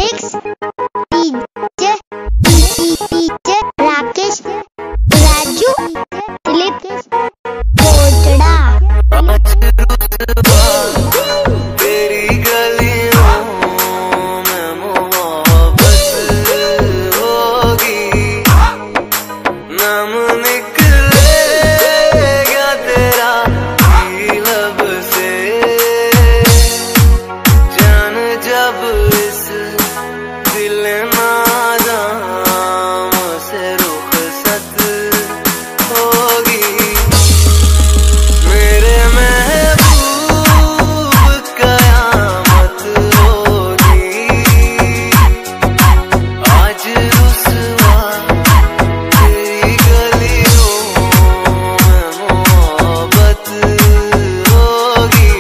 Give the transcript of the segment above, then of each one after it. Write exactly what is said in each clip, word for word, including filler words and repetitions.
Lyrics DJ DJ Rakesh Raju Dilip Kotda. तेरी गलियों में मोहब्बत होगी, नाम निकलेगा तेरा लब से, जान जब इस दिल नाज़ाम से रुखसत होगी, मेरे महबूब कयामत होगी। आज रुसवा तेरी गलियों में मोहब्बत होगी,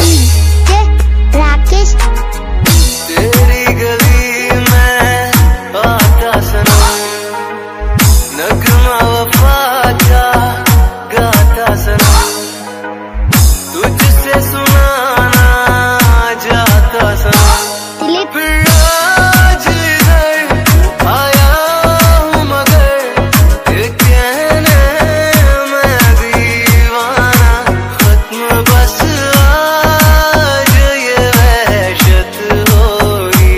राकेश तेरी गली में आता सनम, नगमा वफा का गाता सनम, तुझसे सुनाना जाता सनम। दिलीप फिर आज इधर आया हूँ मगर ये कहने मैं दीवाना, खत्म बस आज ये वहशत होगी।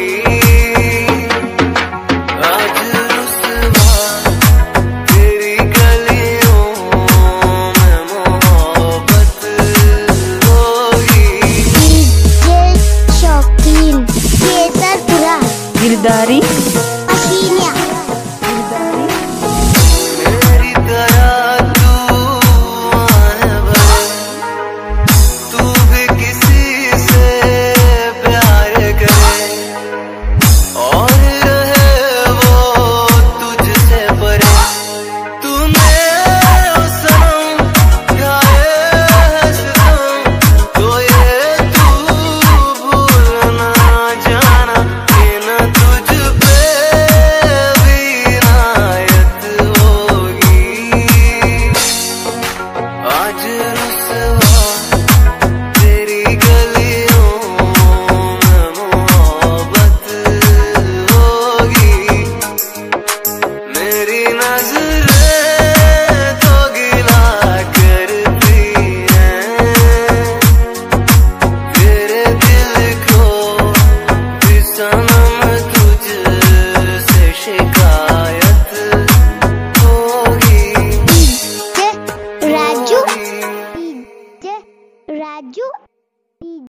आज रुसवा तेरी गलियों में मोहब्बत होगी। डीजे शौकीन केसरपुरा। गिरदारी